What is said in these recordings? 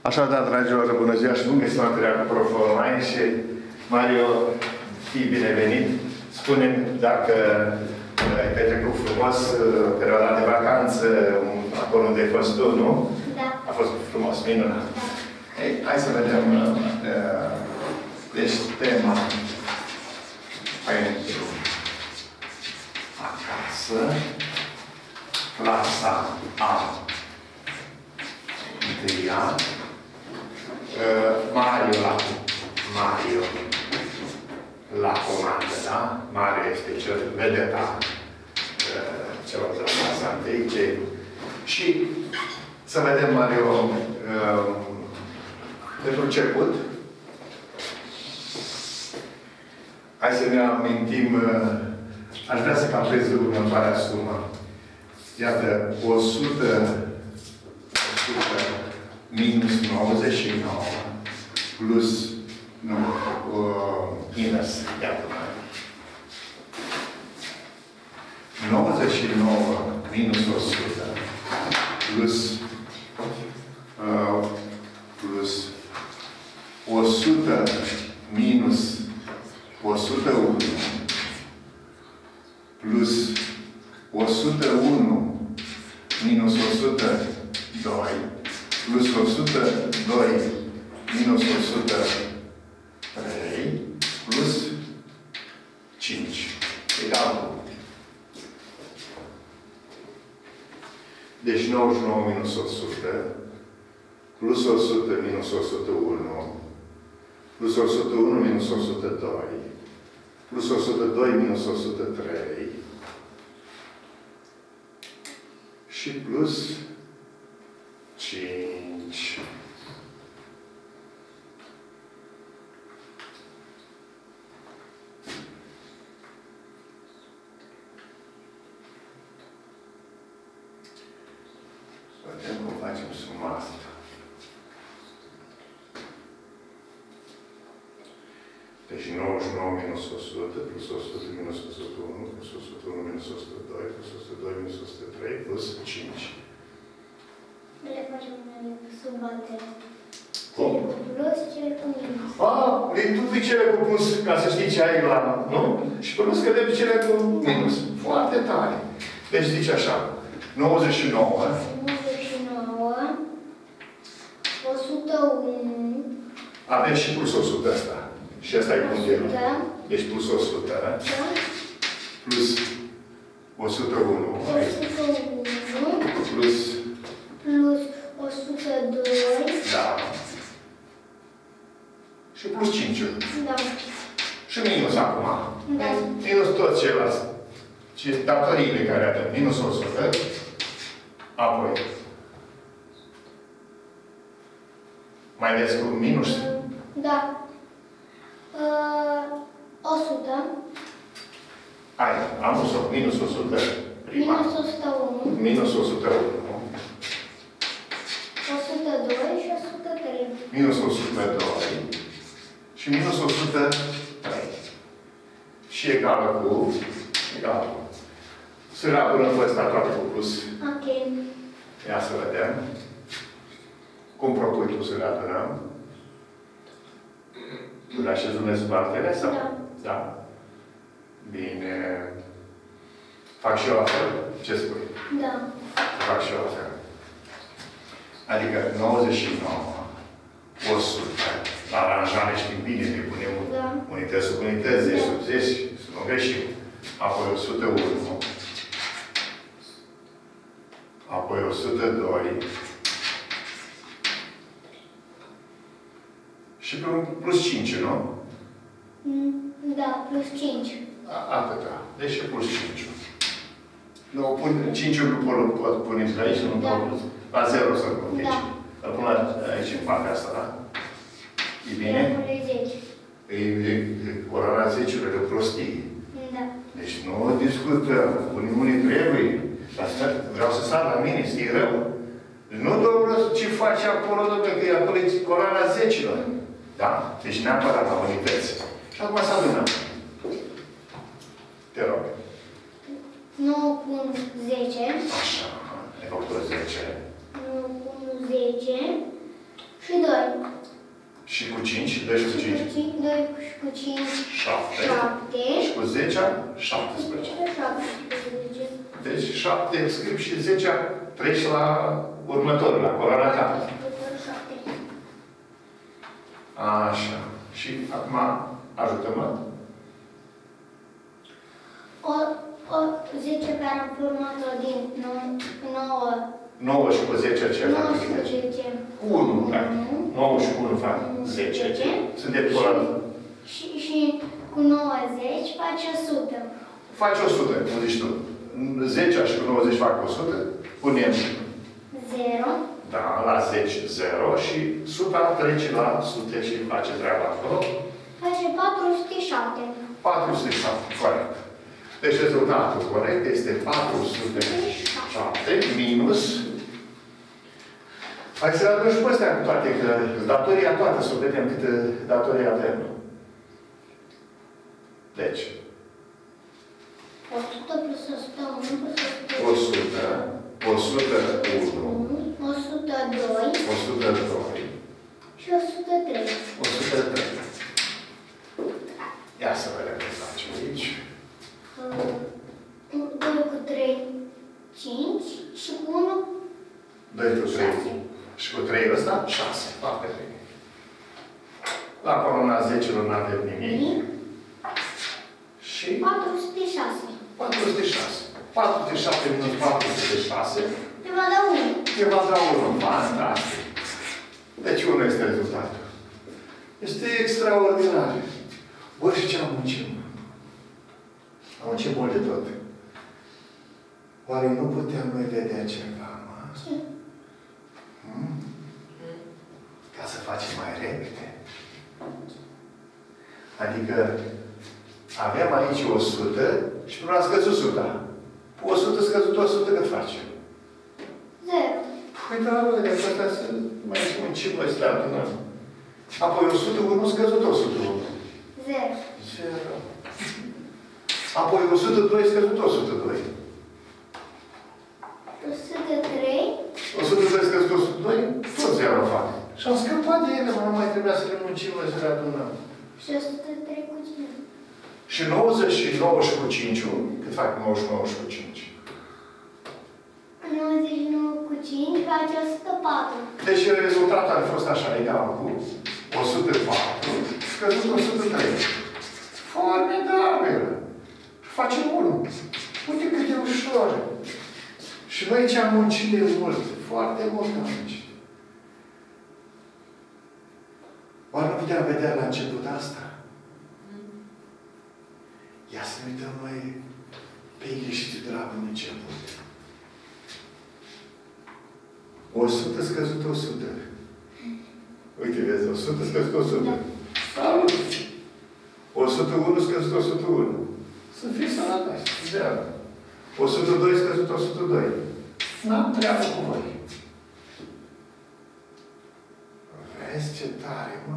Așadar, dragilor, bună ziua și bun găsit la întâlnirea cu Prof. Online și Mario, fii binevenit. Spune-mi dacă ai petrecut frumos perioada de vacanță, acolo unde ai fost tu, nu? Da. A fost frumos, minunat. Da. Ei, hai să vedem. Deci, tema pentru acasă, clasa A, întâia, Mario la comandă, da? Mario este cel vedeta celor de la clasa întâi. Și să vedem, Mario, pentru început, hai să ne amintim, aș vrea să calculez următoarea sumă. Iată, 100 minus 99 plus, nu, invers, iată. 99 minus 100 plus 100 minus 101 plus 101 minus 102 plus 102 minus 103 plus 5 egal. Deci 99 minus 100 plus 100 minus 101 plus 101 minus 102 plus 102 minus 103 și plus 5. Să vedem cum facem suma asta. Deci 99 minus 100 plus 100 minus 101 plus 101 minus 102 plus 102 minus 103 plus 5. Le facem cu subatere. Cum? Cele cu plus, cele cu minus. Tu pe cele cu plus, ca să știi ce ai la, nu? Și plus că de cele cu minus. Foarte tare. Deci zice așa. 99. 99. 101. Avem și plus 100 ăsta. Și ăsta e punctul. Deci plus 100. Da. Plus 101. 101. Plus. Plus 102. Da. Și plus 5. Da. Și minus acum. Da. Minus tot ceilalți. Datoriile care avem. Minus 100. Apoi. Mai des cu minus? Da. 100. Hai, am pus-o. Minus 100. Prima. Minus 101. Minus 101. 102 și 103. Minus 102. Și minus 103. Și egală cu... Egală cu... Să raportăm pe ăsta toate cu plus. Ok. Ia să vedem. Cum propui tu să le adunăm? Tu le așezi unele sub altele? Sau? Da. Da. Bine. Fac și eu la fel? Ce spui? Da. Fac și eu la fel. Adică 99, 100. La aranjare știm bine, ne punem unități sub unități, 10 sub 10, să nu greșim. Apoi 101. Apoi 102. Și plus 5, nu? Da, plus 5. Atâta. Deci plus 5. Nu, 5-ul nu pot pune aici, nu pot. La 0 să-l pun aici. Îl pun aici în partea asta, da? E bine? E coroana 10-urile de prostie. Da. Deci nu discutăm. Unii trebuie. Vreau să sar la mine, știi rău. Nu, domnule, ce faci acolo, domnule, că e acolo e coroana 10-ilor. Da? Deci neapărat la unități. Și acum să adunăm. Te rog. 9 cu 10. Așa. Ai făcut 10. 9 cu 10. Și Și cu 5, 2 și cu 5. 2 și cu 5. 7. 7. Și cu 10, 17. 17. Deci 7 scriu și 10 treci la următorul, la coloana ta. Așa. Și acum ajută-mă. O 10 care am format-o din 9. 9 și cu 10 ce 9 fac? și cu 10. 1, practic. 9 și cu 1 fac 10. Suntem pe coloana. Și cu 90 faci 100. Faci 100, cum zici tu. 10 și cu 90 fac 100. Punem 0. da, la 10, 0 și 100 trece la 100 și face treaba acolo. Face 407. 407, corect. Deci rezultatul corect este 407 minus. Hai să aduci pe astea cu toate, că datoria toată, să vedem câtă datorie avem. Deci. 100 plus 101 plus 100, 101, 102 102 și 103. 103. Ia să vedem ce facem aici. 2 cu 3, 5 și cu 1, 2 cu 3. Și cu 3 ăsta, 6. Foarte bine. La colona 10 nu avem nimic. Și 406. 406. 407 minus 406. Te va da 1. Te va da 1. Fantastic. Deci 1 este rezultatul. Este extraordinar. Bă, și ce am muncit? Am muncit mult de tot. Oare nu puteam noi vedea ceva, mă? Ce? Ca să facem mai repede. Adică avem aici 100 și până a scăzut 100. Cu 100 scăzut 100 cât facem? 0. Păi da, bă, de asta să mai spun ce mai stă adunăm. Apoi 101 scăzut 101. 0. 0. Apoi 102 scăzut 102. 103. 102 scăzut 102, tot 0 fac. Și am scăpat de ele, nu mai trebuia să le muncim, noi să le adunăm. Și 103 cu 5. Și 99 și cu 5, cât fac 99 și cu 5? 99 cu 5 face 104. Deci rezultatul a fost așa, egal cu 104, scăzut 103. Formidabil! Facem 1. Uite cât de ușor. Și noi ce am muncit de mult, foarte mult am muncit. Oare nu puteam vedea la început asta? Ia să ne uităm noi pe greșitul de la bun început. 100 scăzut 100. Uite, vezi, 100 scăzut 100. Salut! 101 scăzut 101. Să fii sănătoși, ideal. 102 scăzut 102. N-am treabă cu voi. Vezi ce tare, mă?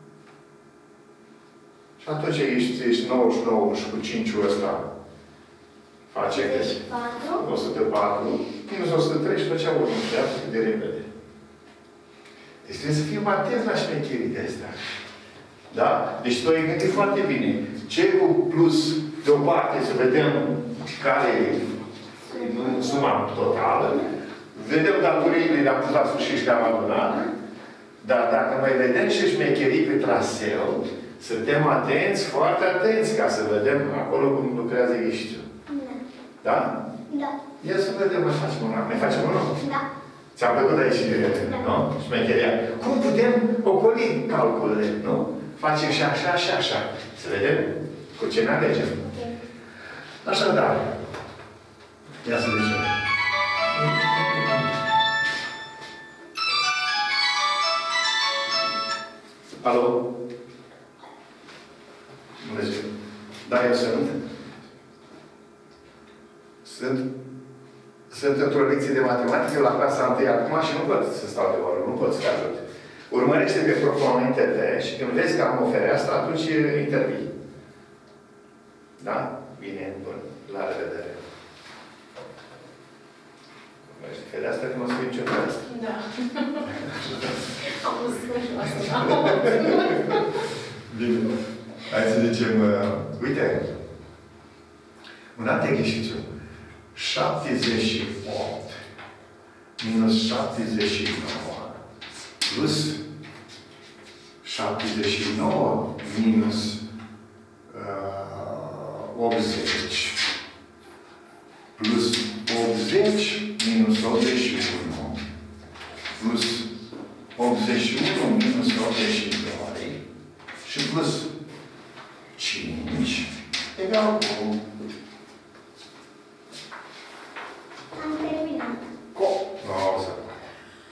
Și atunci ești 99 și cu 5-ul ăsta face 104. 104. Minus 103 și făcea 1. Iată cât de repede. Deci trebuie să fim atenți la șmecherii de astea. Da? Deci tu ai gândit foarte bine. Ce cu plus de o parte să vedem care e suma totală. Vedem datoriile, le-am pus la sfârșit și le-am adunat. Dar dacă noi vedem și șmecherii pe traseu, suntem atenți, foarte atenți, ca să vedem acolo cum lucrează ghișițul. Da? Da. Ia să vedem, mai facem una. Mai facem unul? Da. Ți-am plăcut aici, nu? Șmecheria. Cum putem ocoli calculele, nu? Facem și așa, și așa. Să vedem cu ce ne alegem. Așadar, ia să vedem. Alo? Bună ziua. Da, eu sunt. Sunt într-o lecție de matematică la clasa 1 acum și nu pot să stau de vorbă, nu pot să te ajut. Urmărește pe programul internet și când vezi că am o fereastră, atunci intervii. Da? Bine, bun. La revedere. Urmărește fereastră, că nu o să fie nicio fereastră. Da. Bine. Hai să zicem, uite, un alt exercițiu. 78 minus 79 plus 79 minus 80 plus 80 minus 81 plus 81 minus 82 și plus 5 egal cu... Am terminat. Nu se poate.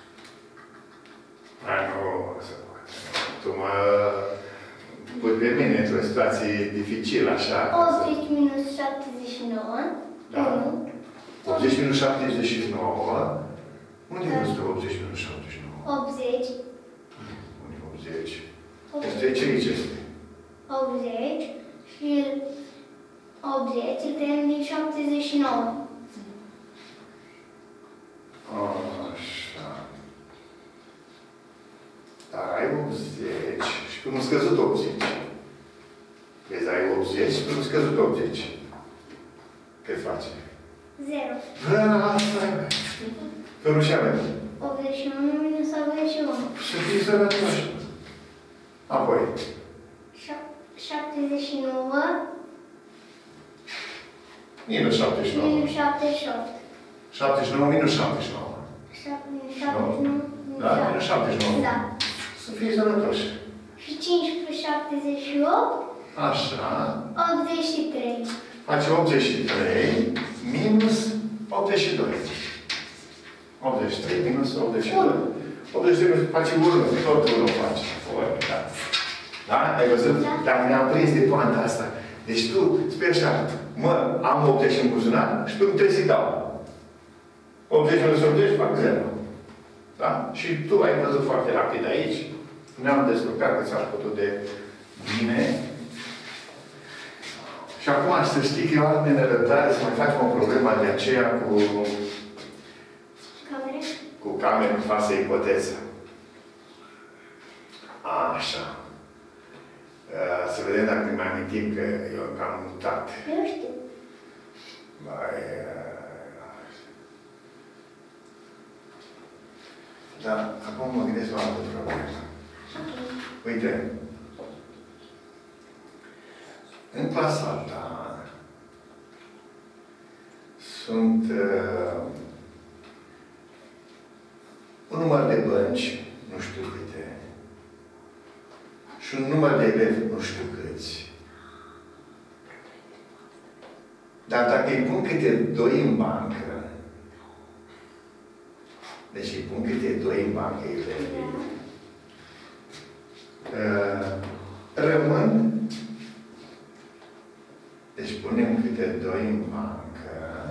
Nu se poate. Tu mă pui pe mine într-o situație dificilă, așa. 80 minus 79. Da. 1. 80 minus 79. Unde e ăsta 80 minus 79? 80. Unde e 80? Este ce aici este? 80 și 80 îl tăiem din 79. Așa. Dar ai 80 și până scăzut 80. Vezi, ai 80 și până scăzut 80. Cât face? 0. Asta e. Până și avem. 81 minus 81. Să fii sănătoși. Apoi. 79 Minus 79. minus 78. 79 minus 79. 79 Da? Minus 79. Da. Să fii sănătoși. Și 5 plus 78. Așa. 83. Face 83 minus 82. 83 minus 82. 82 face 1. Tot 1 face. Da. Da? Ai văzut? Da. Dar ne-am prins de poanta asta. Deci tu spui așa, mă, am 80 în buzunar și tu trebuie să-i dau. 80 minus 80 fac 0. Da? Și tu ai văzut foarte rapid aici. Ne-am descurcat că ți-aș putut de bine. Și acum să știi că eu am nerăbdare să mai facem o problemă de aceea cu Camere? cu camere, cu fasă ipoteză. Așa. Să vedem dacă ne mai amintim că eu am mutat. Eu știu. Mai... Da, acum mă gândesc la o altă problemă. Uite. În clasa ta sunt un număr de bănci, nu știu câte, și un număr de elevi, nu știu câți. Dar dacă îi pun câte 2 în bancă, deci îi pun câte 2 în bancă elevii, rămân, deci punem câte 2 în bancă.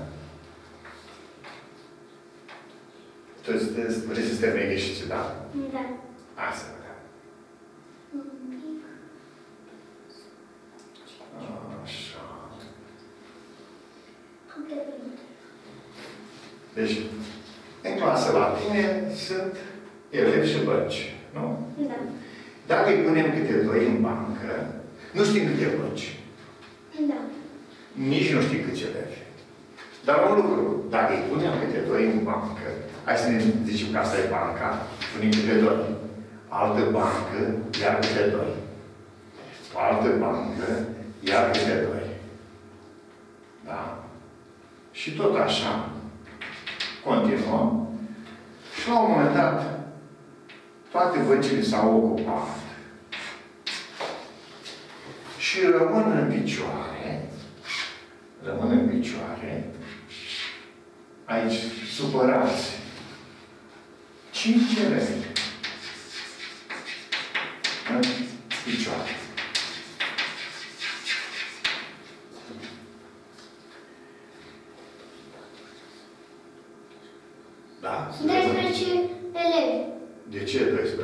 Tu vrei să termini greșiți, da? Da. Asta, da. Așa. Am terminat. Deci, în clasă la tine sunt elevi și bănci, nu? Da. Dacă îi punem câte 2 în bancă, nu știm câte bănci. Da. Nici nu știm câți elevi. Dar un lucru, dacă îi punem câte 2 în bancă, hai să ne zicem că asta e banca, punem câte 2. Altă bancă, iar câte 2. O altă bancă, iar câte 2. Da? Și tot așa, continuăm. Și la un moment dat, toate băncile s-au ocupat. Și rămân în picioare, aici, supărați, 5 elevi în picioare. Da? 12 elevi. De ce 12?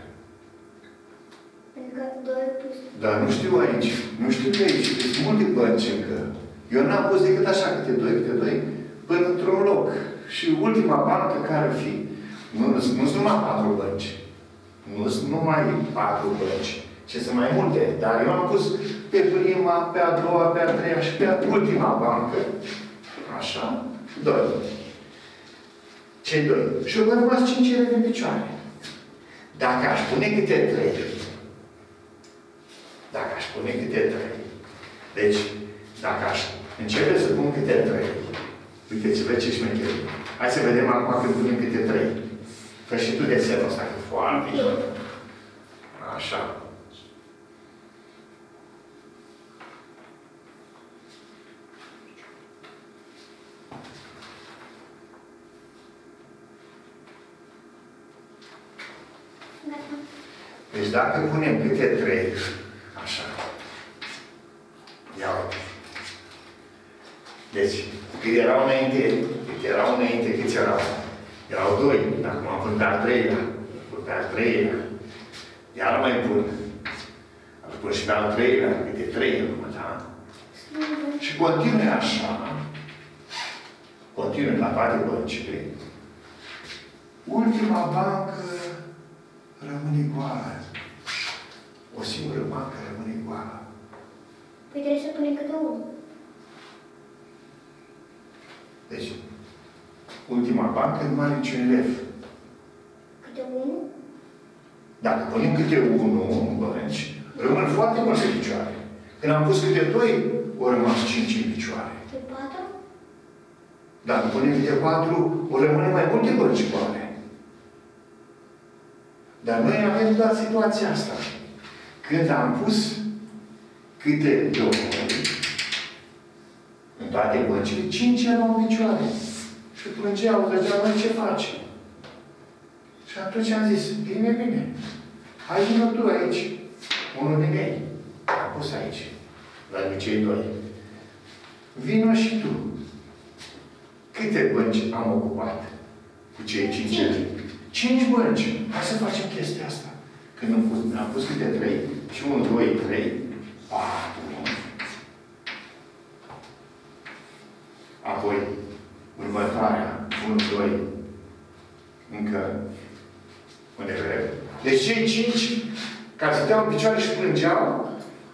Pentru că 2 plus... Dar nu știu aici. Nu știu că aici. Sunt multe bănci încă. Eu n-am pus decât așa, câte 2, până într-un loc. Și ultima bancă care ar fi. Nu sunt numai 4 bănci. Nu sunt numai 4 bănci, ci sunt mai multe. Dar eu am pus pe prima, pe a doua, pe a treia și pe ultima bancă, așa, 2. Cei 2. Și eu rămas 5 elevi în picioare. Dacă aș pune câte 3, deci, dacă aș începe să pun câte 3, uite-ți-vă ce șmecherie. Hai să vedem acum când punem câte 3. Fă și tu desenul ăsta, că foarte bine. Așa. Deci dacă punem câte 3, așa. Ia uite. Deci, cât erau înainte, câți erau? Erau 2, acum am pun pe al 3-lea, iar mai pun. Am pun și pe al 3-lea, câte 3 acum, da? Și continui așa. Continui la toate băncile. Ultima bancă rămâne goală. O singură bancă rămâne goală. Păi trebuie să punem câte unul. Deci, ultima bancă nu are niciun elev. Câte unul? Dacă punem câte 1 în bănci, rămân foarte mulți în picioare. Când am pus câte 2, au rămas 5 în picioare. Câte 4? Dacă punem câte 4, o rămâne mai multe bănci goale. Dar noi avem doar situația asta. Când am pus câte 2 în toate băncile, 5 erau în picioare. Și plângeau, ziceau, noi ce facem? Și atunci am zis, bine. Hai vină tu aici. Unul din ei. Am pus aici. La cei 2. Vino și tu. Câte bănci am ocupat cu cei 5 elevi? 5 bănci. Hai să facem chestia asta. Când am pus câte 3. Și 1, 2, 3, 4. Apoi, următoarea, 1, 2, încă un elev. Deci cei 5 care stăteau în picioare și plângeau,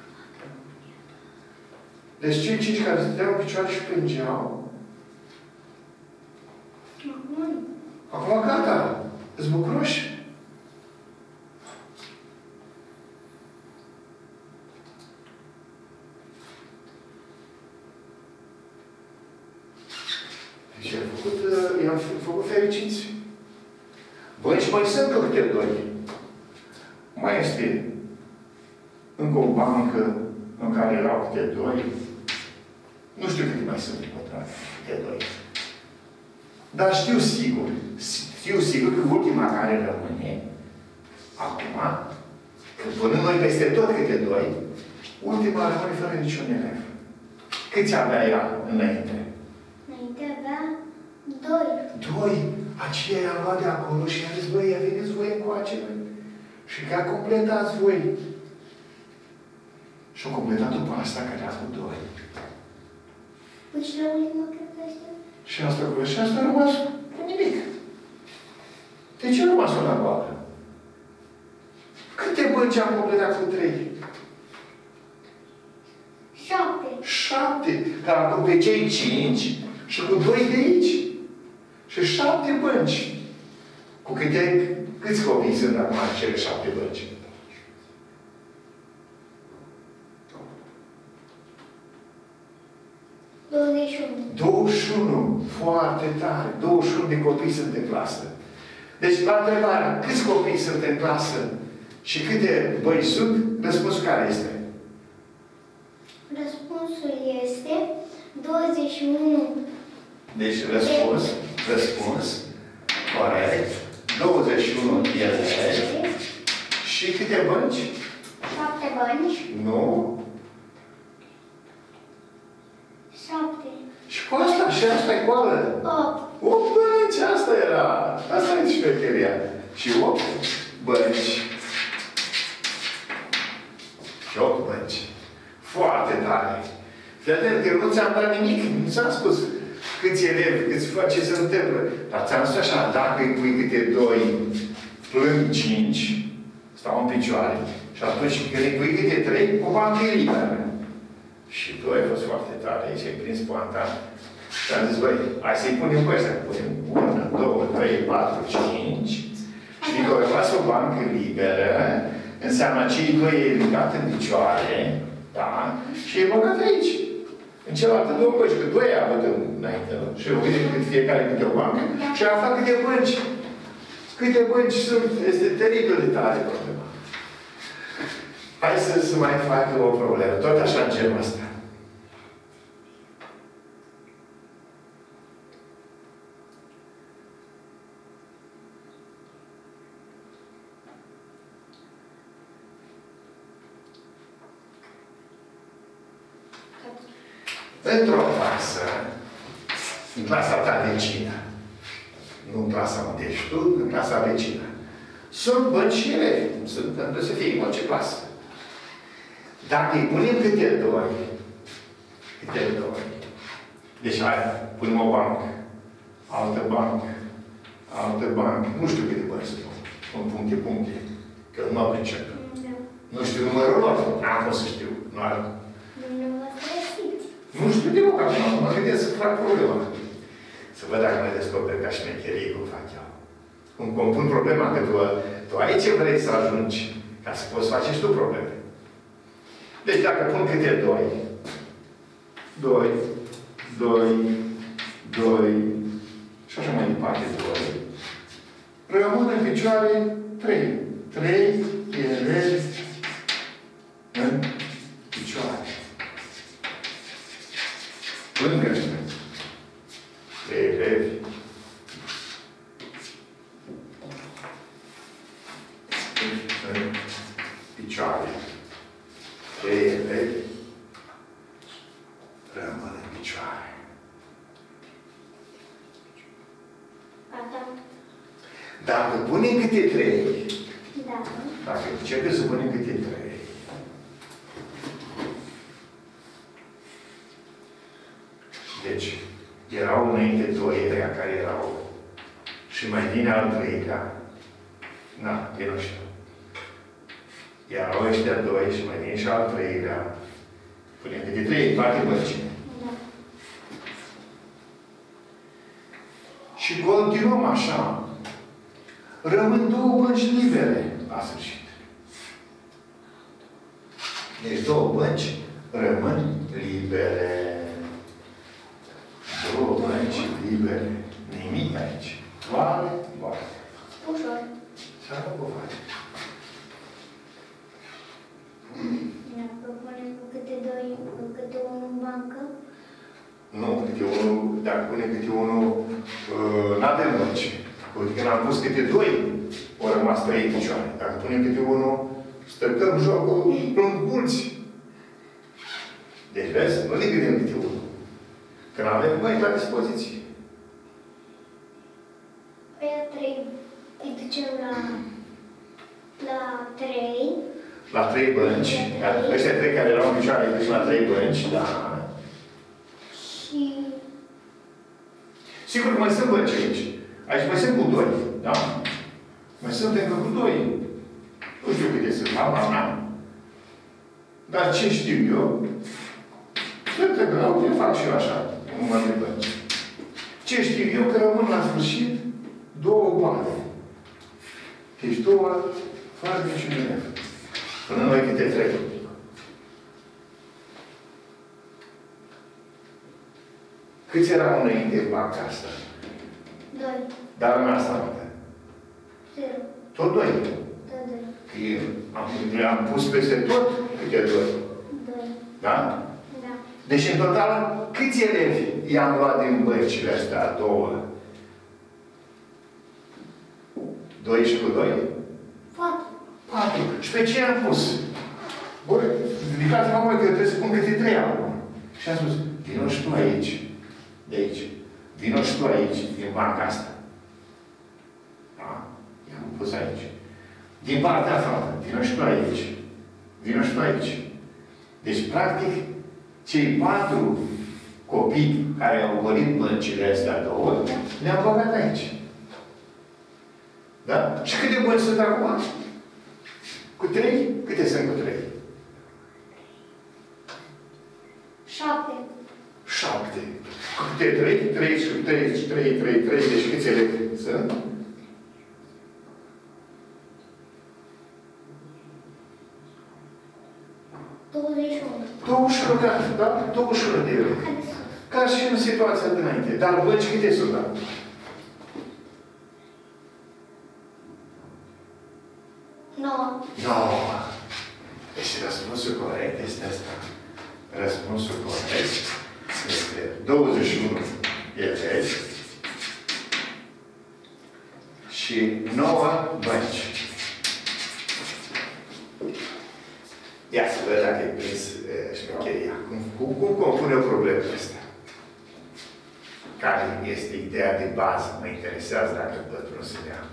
acum gata, îți bucuroși? Deci i-am făcut fericiți. Bănci mai sunt câte 2. Mai este încă o bancă în care erau câte 2. Nu știu câte mai sunt câte 2. Dar știu sigur că ultima care rămâne, acum, când punem noi peste tot câte 2, ultima rămâne fără niciun elev. Câți avea ea înainte? Înainte avea 2. 2. Aceea i-a luat de acolo și i-a zis, băi, ia veniți voi încoace, băi. Și că completați voi. Și au completat după asta care a avut 2. Păi și la ultima, cred că este? Și asta a rămas cu nimic. De ce a rămas una goală? Câte bănci am completat cu 3? 7. 7. Dar acum pe cei 5 și cu 2 de aici. Și 7 bănci. Cu câți copii sunt acum în cele 7 bănci? 21. Foarte tare. 21 de copii sunt în clasă. Deci, la întrebarea, câți copii sunt în clasă și câte bănci sunt, răspunsul care este? Răspunsul este 21. Deci, răspuns, corect, 21 elevi. Și câte bănci? 7 bănci. Nu. 7. Și cu asta, și asta e goală. 8. 8 bănci, asta era. Asta e șmecheria. Și 8 bănci. Și 8 bănci. Foarte tare. Fii atent că eu nu ți-am dat nimic. Nu ți-am spus câți elevi, ce se întâmplă. Dar ți-am spus așa, dacă îi pui câte 2, plâng 5, stau în picioare. Și atunci când îi pui câte 3, o bancă e liberă. Și tu ai fost foarte tare, aici ai prins poanta. Și am zis, băi, hai să-i punem pe ăștia. Punem 1, 2, 3, 4, 5. Și dacă au rămas o bancă liberă, înseamnă cei doi e ridicat în picioare, da? Și e băgat aici. În celălalt două bănci, că doi a avut înainte. Și uite cât fiecare câte o bancă. Și a aflat câte bănci. Câte bănci sunt. Este teribil de tare problema. Hai să mai facă o problemă. Tot așa în genul ăsta. Într-o clasă, în clasa ta vecină, nu în clasa unde ești tu, în clasa vecină, sunt bănci și elevi. Trebuie să fie în orice clasă. Dacă îi punem câte doi, deci hai, punem o bancă, altă bancă, nu știu câte bănci sunt, în puncte, că nu mă pricep. Nu știu numărul lor, n-am fost să știu, nu are. Nu știu de loc acum, mă gândesc să fac problema. Să văd dacă mă descoper ca șmecherii cum fac eu. Cum compun problema, că tu aici vrei să ajungi ca să poți face și tu probleme. Deci dacă pun câte 2 și așa mai departe 2, rămân în picioare 3. 3 elevi în picioare. Lângă ăștia. 3 elevi. În picioare. 3 elevi. Rămân în picioare. Dacă punem câte 3, dacă începe să punem câte 3, deci, erau înainte 2 care erau și mai vine al 3-lea. Na, eu nu știu. Erau ăștia 2 și mai vine și al 3-lea. Punem câte 3, toate băncile. Și continuăm așa. Rămân 2 bănci libere la sfârșit. Deci 2 bănci rămân libere. 2 bănci libere. Nimic aici. Toale, toale. Ușor. Ce am făcut face? Ne propunem cu câte 2, cu câte 1 în bancă? Nu, câte 1, dacă punem câte 1, n-avem bănci. Uite, când am pus câte 2, au rămas 3 picioare. Dacă punem câte 1, stăcăm jocul în mulți. Deci, vezi, nu ne gândim câte 1. Când avem bănci la dispoziție. Pe 3 îi ducem la 3. La 3 bănci. Ăștia 3 care erau în picioare, îi ducem la 3 bănci, da. Și... Sigur că mai sunt bănci aici. Aici mai sunt cu 2, da? Mai sunt încă cu 2. Nu știu câte sunt, n-am. Dar ce știu eu? Sunt că eu fac și eu așa, un număr de bănci. Ce știu eu? Că rămân la sfârșit 2 goale. Deci 2 fără niciun elev. Până noi câte 3. Câți erau înainte în banca asta? 2. Dar în asta noapte. 0. Tot 2. Tot 2. Că am pus peste tot câte 2. 2. Da? Da. Deci, în total, câți elevi i-am luat din băncile astea 2? 2 și cu 2? 4. 4. Și pe ce am pus? Băi, ridicați-mă mă că eu trebuie să pun câte 3 acum. Și am spus, vino și tu aici. De aici. Vino și tu aici, din banca asta. Da? I-am pus aici. Din partea asta, vino și tu aici. Vino și tu aici. Deci, practic, cei 4 copii care au golit băncile astea 2, le-am băgat aici. Da? Și câte bănci sunt acum? 3, 3, 3, 3, deci câți elevi sunt? Da? 21 de elevi. Ca și în situația dinainte. Dar bănci câte sunt, da? 9. Deci răspunsul corect este asta. Răspunsul corect este 21 elevi și 9 bănci. Ia să văd dacă e prins șmecheria. Cum compune o problemă asta? Care este ideea de bază? Mă interesează dacă bătrânul se dea.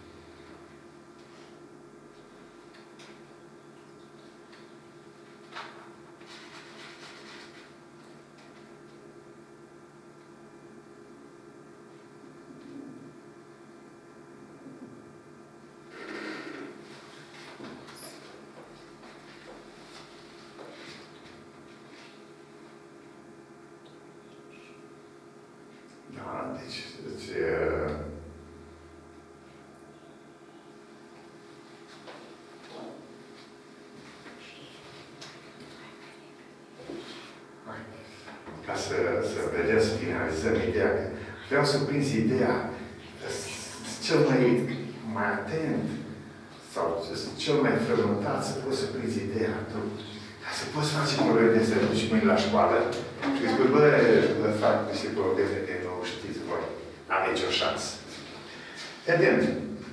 Da, deci ca să vedem, să finalizăm ideea, că vreau să prinzi ideea, cel mai atent sau cel mai frământat să poți să prinzi ideea tu, ca să poți face probleme de să duci mâini la școală și îți spui, bă, fac niște probleme de nu știți voi, aveți o șansă. Atent.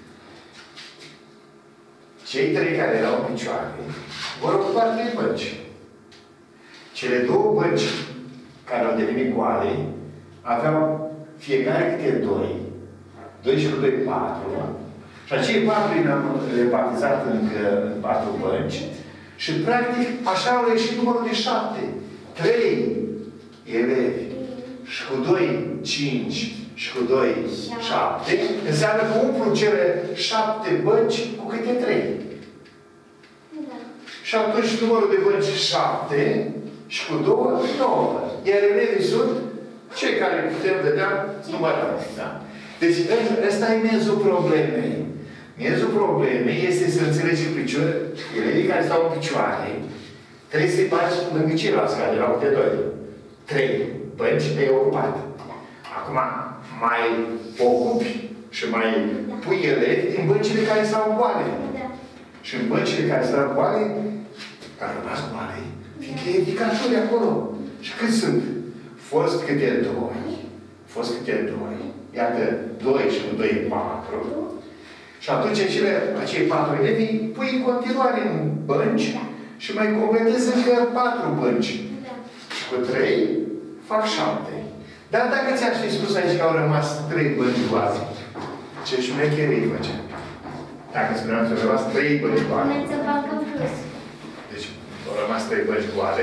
Cei 3 care erau în picioare vor ocupa 3 bănci. Cele 2 bănci care au devenit goale aveau fiecare câte 2. 2 și cu 2, 4. Și acei 4 le-am baptizat încă în 4 bănci și practic așa au ieșit numărul de 7. 3 elevi și cu 2, 5 și cu 2, 7. Înseamnă că umplu cele 7 bănci cu câte 3. Da. Și atunci numărul de bănci 7 și cu 2, 9. Iar elevii sunt cei care putem vedea numărați. Da? Deci ăsta e miezul problemei. Miezul problemei este să înțelegi în picioare, elevii care stau în picioare, trebuie să-i bagi lângă ceilalți care erau câte 2. 3 bănci de ocupat. Acum mai ocupi și mai pui elevi în băncile care stau goale. Și în băncile care stau goale, care au rămas goale, fiindcă e indicatori acolo. Și cât sunt? Fost câte 2. Fost câte 2. Iată, 2 și cu 2 e 4. Și atunci acei 4 elevi pui în continuare în bănci și mai completezi încă 4 bănci. Și cu 3 fac 7. Dar dacă ți-aș fi spus aici că au rămas 3 bănci goale, ce șmecherii făceam? Dacă spuneam că au rămas 3 bănci goale. Deci au rămas 3 bănci goale.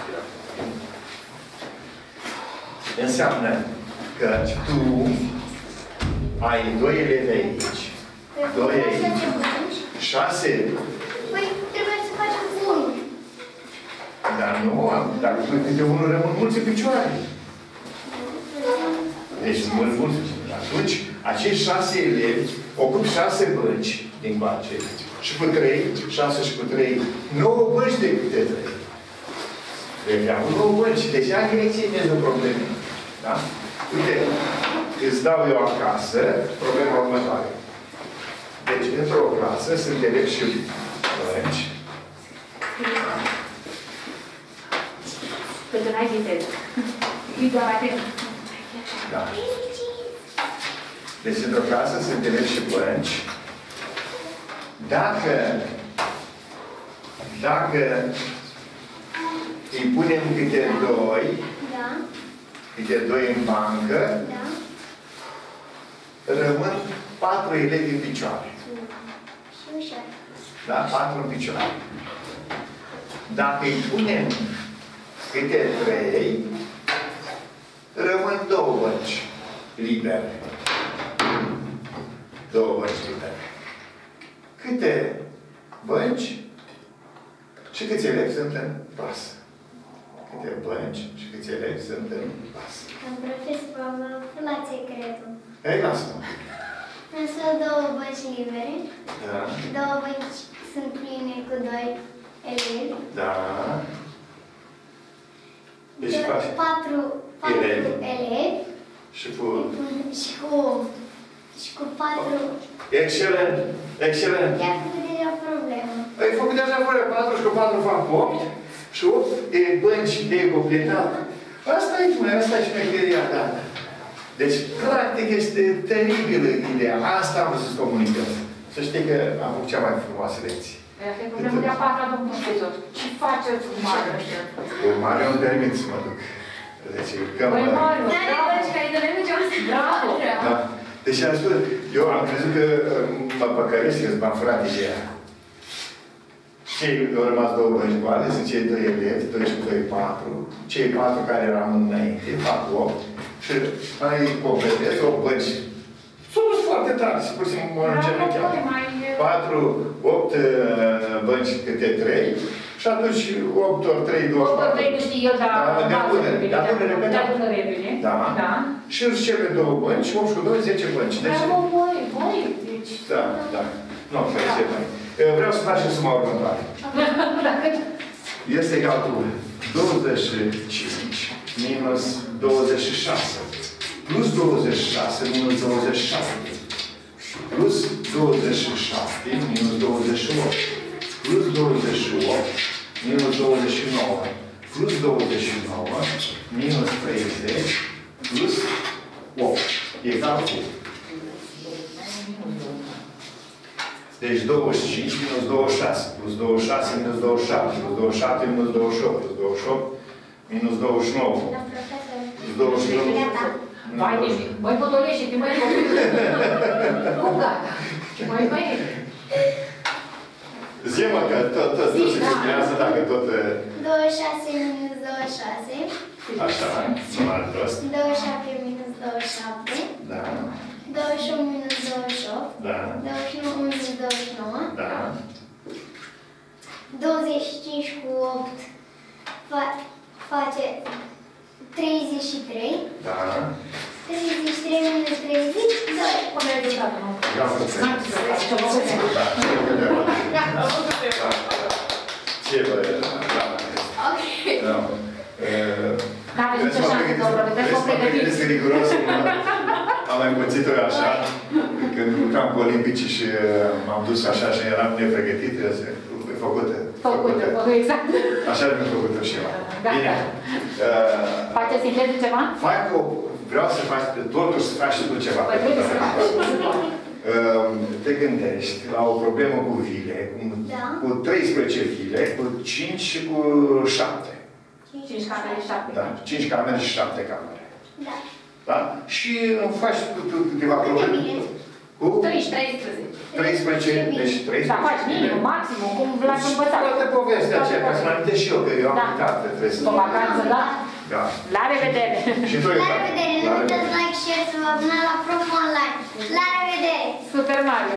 Înseamnă că tu ai 2 elevi aici. 2 aici. 6. Păi trebuie să facem 1. Dar nu, dacă de unul rămân mulți în picioare. Deci mulți. Atunci, acești 6 elevi ocup 6 bănci din coace. Și cu 3, 6 și cu 3, 9 bănci de câte 3. Deci am 9 bănci. Deci ai direcție de probleme. Da? Uite, îți dau eu acasă problema următoare. Deci, într-o clasă sunt elevi și bănci. Că tu n-ai viteză. E doar atent. Da. Deci, într-o clasă sunt elevi și bănci. Dacă îi punem câte 2, câte 2 în bancă, rămân 4 elevi în picioare. Da? 4 în picioare. Dacă îi punem câte 3, rămân 2 bănci libere. 2 bănci libere. Câte bănci și câți elevi sunt în clasă? câte bănci și câți elevi sunt în clasă. Am profesor, am aflat secretul. Ei, lasă-mă. Însă două bănci libere, Da. două bănci sunt pline cu doi elevi, Da. Deci faci patru elevi. elevi și cu... și cu patru... Excelent! Excelent! I-a făcut deja problemă. Ai făcut deja fără 4 și cu 4 fac 8 și 8 e bănci de completat. Asta e, măi, asta e șmecheria ta. Deci, practic, este teribilă ideea. Asta am vrut să-ți comunicăm. Să știi că am făcut cea mai frumoasă lecție. Asta e problemul de a patra, domnul profesor. Ce faceți cu Mario ăștia? Cu Mario îmi permit să mă duc. Deci, că Băi, Mario, N-are bănci care de merge o să... bravo! da. Deci am spus, eu am crezut că mă păcăresc, că m-am furat ideea. Cei au rămas două bănci goale, sunt cei doi elevi, 2 și 2, 4. Cei 4 care rămân înainte, fac 8. Și mai completez 8 bănci. Sunt foarte tari, pur și simplu mă încerc. 4, 8 bănci câte 3. Și atunci 8 ori 3, 24. 8 ori 3 nu știu eu, dar... De atunci repede. Da. Și își cere două bănci, 8 și 2, 10 bănci. Deci... Voi, deci... Da, da. Nu, ce mai. Vreau să facem suma următoare. Este egal cu 25 minus 26 plus 26 minus 27 plus 27 minus 28 plus 28 minus 29 plus 29 minus 30 plus 8 egal cu. Deci 25 minus 26 plus 26 minus 27 plus 27 minus 28 plus 28 minus 29 plus 29. Vai de mine. Băi, potolește, te mai cum gata? Mai Zi-mă că tot se combinează dacă tot... 26 minus 26. Așa, sunt alt rost. 27 minus 27. Da. 28 minus 28. Da. 29 minus 29. Da. 25 cu 8 face 33. Da. 33 minus 30, 2. Cum ai zis, nu? Vreau să te... Ce vă... Ok. Da. N-aveți nicio șansă, domnule, trebuie să o pregătiți. Riguros, am mai pățit-o așa, când lucram cu olimpici și m-am dus așa și eram nepregătit, făcută. Făcută, exact. Așa mi-am făcut-o și eu. Bine. Faceți sinteză ceva? Vreau să faci, totuși să faci și tu ceva. Păi trebuie să faci. Te gândești la o problemă cu vile, cu 13 vile, cu 5 și cu 7. 5 camere, 7. Da, 5 camere și 7 camere. Da. Da? Și faci câteva probleme. Cu 13. 13, deci 13. Da, faci minimum, maximum, cum v-l-ați învățat. Toată povestea aceea, ca să mă amintesc și eu, că eu am uitat, trebuie să... O vacanță, da? Da. La revedere! Și tu, La revedere! Nu uitați like, share, să vă abonați la Prof Online. La revedere! Super Mario!